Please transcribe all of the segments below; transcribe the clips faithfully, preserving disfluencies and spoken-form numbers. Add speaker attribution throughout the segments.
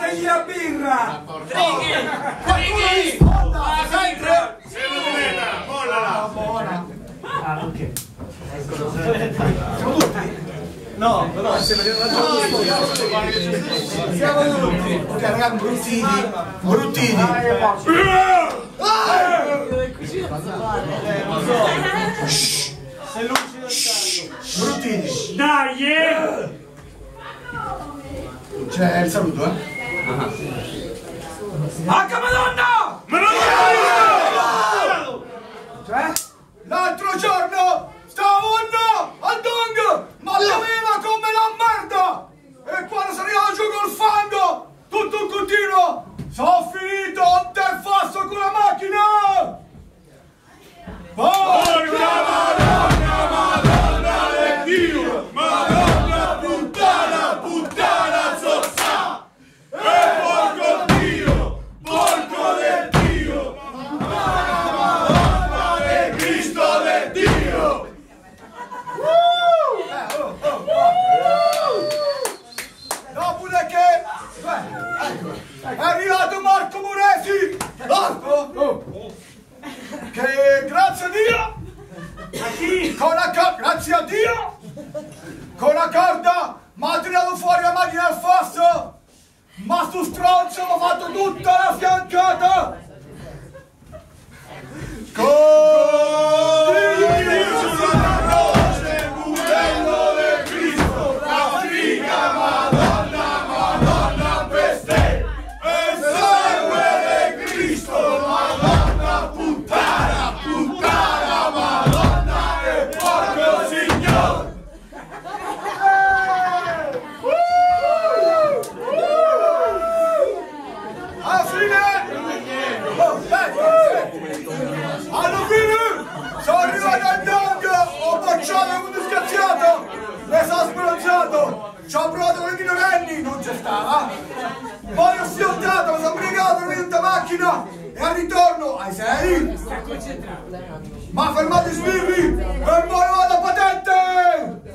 Speaker 1: portegli la birra!
Speaker 2: Righi! Righi! Ah, sempre!
Speaker 3: Se la moneta, mollala!
Speaker 1: Buona!
Speaker 4: Ah, ok.
Speaker 1: Siamo tutti? No, però se vediamo la giornata siamo tutti! Ok, ragazzi, bruttini! Bruttini! Sei lucido tanto! Bruttini!
Speaker 4: Dai! Eh!
Speaker 1: C'è il saluto, eh? H Madonna!
Speaker 3: Madonna!
Speaker 1: Cioè? L'altro giorno stavo al dong, ma pioveva come la merda! E quando sono arrivato giù col fango, tutto un continuo, sono finito a interfasso con la macchina! Porca Madonna, Madonna del Dio! Madonna puttana, puttana zozza! E porco Dio, porco del Dio! Madonna del Cristo del Dio! Dopodiché, è arrivato Marco Muresi! Marco! Oh. Che grazie a Dio!
Speaker 4: A chi?
Speaker 1: Con la corda, grazie a Dio! Con la corda mi ha tirato fuori la macchina al fosso! Ma sto stronzo mi ha fatto tutta la fiancata! Con Dio sulla croce, modello del Cristo, la figa Madonna, Madonna peste! E sangue del Cristo, Madonna puttana, puttana, Madonna e porco Signore! Alla fine! Oh, aspetta! Alla fine! Sono arrivato al dog! Ho bocciato come disgraziato! Mi sono sbronzato! Ci ho provato con i minorenni! Non c'è stava! Poi ho sfiottato, mi sono brigato in tutta macchina! E al ritorno, ai sei! Ma fermate i sbirri! E poi vado a patente!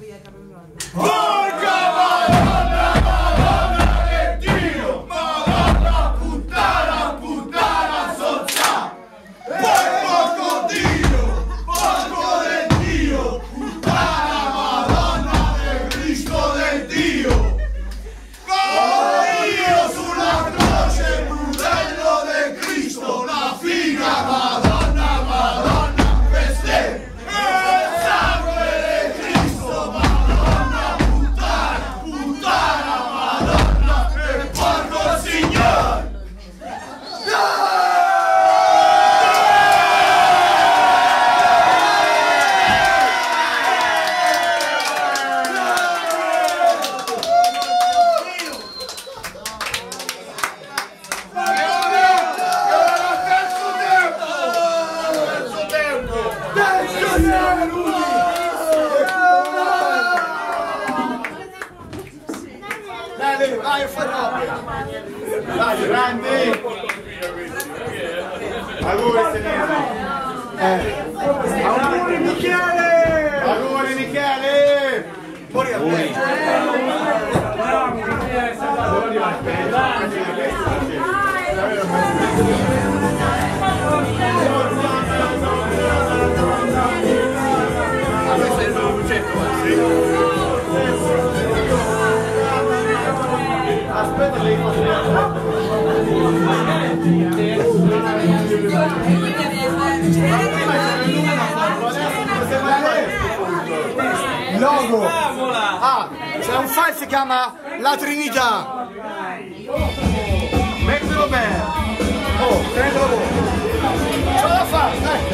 Speaker 1: Porca Madonna, Madonna del Dio! Madonna puttana, puttana zozza! Porco Dio! Porco del Dio! Puttana Madonna del Cristo del Dio! Con Dio sulla croce, modello del Cristo, la figa Madonna, Madonna peste! E il sangue del Cristo, Madonna puttana, puttana Madonna e porco Signore! Dai, vai, fai Dai, grandi! Auguri, Senese! Auguri Michele!
Speaker 3: Auguri, Michele!
Speaker 1: Fuori a te!
Speaker 3: Aspetta, devi
Speaker 1: Logo! Ah, c'è un file che si chiama La Trinità!
Speaker 3: mettilo bene!
Speaker 1: Oh, prendilo voi! Ce la fa!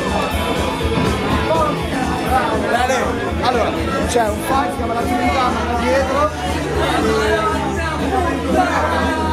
Speaker 1: Bene, allora, c'è un file che si chiama La Trinità dietro.